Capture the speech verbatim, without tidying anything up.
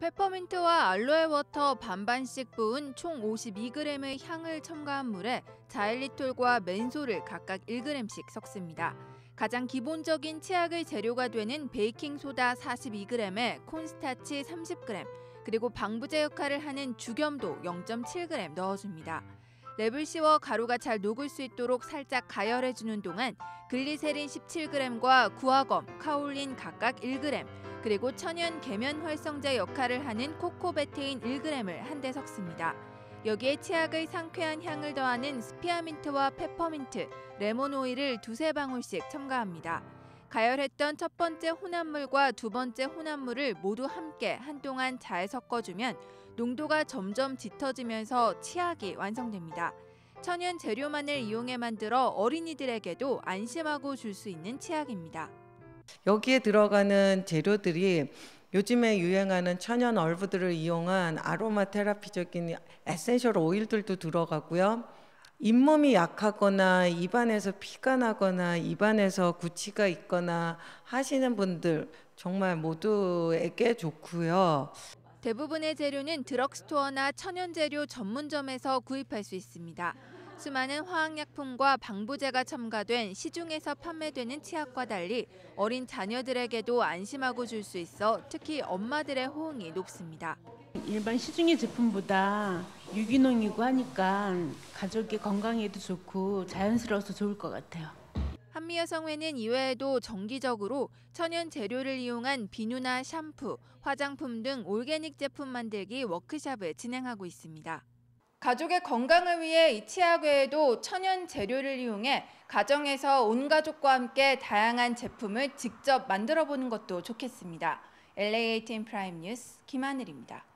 페퍼민트와 알로에 워터 반반씩 부은 총 오십이 그램의 향을 첨가한 물에 자일리톨과 멘솔을 각각 일 그램씩 섞습니다. 가장 기본적인 치약의 재료가 되는 베이킹소다 사십이 그램에 콘스타치 삼십 그램, 그리고 방부제 역할을 하는 죽염도 영 점 칠 그램 넣어줍니다. 랩을 씌워 가루가 잘 녹을 수 있도록 살짝 가열해주는 동안 글리세린 십칠 그램과 구화검, 카올린 각각 일 그램, 그리고 천연 계면 활성제 역할을 하는 코코베테인 일 그램을 한데 섞습니다. 여기에 치약의 상쾌한 향을 더하는 스피아민트와 페퍼민트, 레몬 오일을 두세 방울씩 첨가합니다. 가열했던 첫 번째 혼합물과 두 번째 혼합물을 모두 함께 한동안 잘 섞어주면 농도가 점점 짙어지면서 치약이 완성됩니다. 천연 재료만을 이용해 만들어 어린이들에게도 안심하고 줄 수 있는 치약입니다. 여기에 들어가는 재료들이 요즘에 유행하는 천연 얼브들을 이용한 아로마 테라피적인 에센셜 오일들도 들어가고요. 잇몸이 약하거나 입안에서 피가 나거나 입안에서 구취가 있거나 하시는 분들 정말 모두에게 좋고요. 대부분의 재료는 드럭스토어나 천연재료 전문점에서 구입할 수 있습니다. 수많은 화학약품과 방부제가 첨가된 시중에서 판매되는 치약과 달리 어린 자녀들에게도 안심하고 줄 수 있어 특히 엄마들의 호응이 높습니다. 일반 시중의 제품보다 유기농이고 하니까 가족의 건강에도 좋고 자연스러워서 좋을 것 같아요. 한미여성회는 이외에도 정기적으로 천연 재료를 이용한 비누나 샴푸, 화장품 등 올게닉 제품 만들기 워크숍을 진행하고 있습니다. 가족의 건강을 위해 이 치약 외에도 천연 재료를 이용해 가정에서 온 가족과 함께 다양한 제품을 직접 만들어 보는 것도 좋겠습니다. 엘에이 에이틴 프라임 뉴스 김하늘입니다.